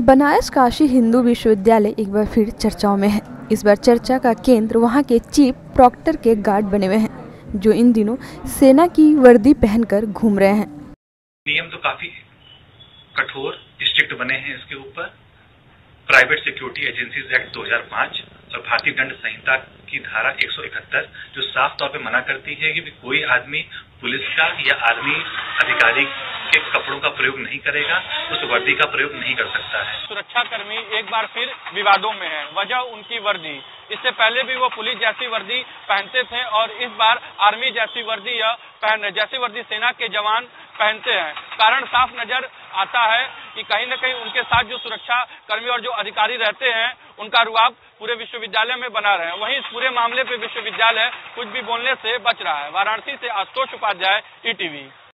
बनारस काशी हिंदू विश्वविद्यालय एक बार फिर चर्चाओं में है। इस बार चर्चा का केंद्र वहां के चीफ प्रॉक्टर के गार्ड बने हुए हैं, जो इन दिनों सेना की वर्दी पहनकर घूम रहे हैं। नियम तो काफी कठोर स्ट्रिक्ट बने हैं इसके ऊपर। प्राइवेट सिक्योरिटी एजेंसीज एक्ट 2005 और भारतीय दंड संहिता की धारा 171 जो साफ तौर पे मना करती है कि कोई आदमी पुलिस का या आर्मी अधिकारी के कपड़ों का प्रयोग नहीं करेगा, उस वर्दी का प्रयोग नहीं कर सकता है। सुरक्षा कर्मी एक बार फिर विवादों में है, वजह उनकी वर्दी। इससे पहले भी वो पुलिस जैसी वर्दी पहनते थे और इस बार आर्मी जैसी वर्दी या जैसी वर्दी सेना के जवान पहनते हैं। कारण साफ नजर आता है कि कहीं न कहीं उनके साथ जो सुरक्षा कर्मी और जो अधिकारी रहते हैं उनका रुआब पूरे विश्वविद्यालय में बना रहे हैं। वहीं इस पूरे मामले पे विश्वविद्यालय कुछ भी बोलने से बच रहा है। वाराणसी से आशुतोष उपाध्याय, ईटीवी।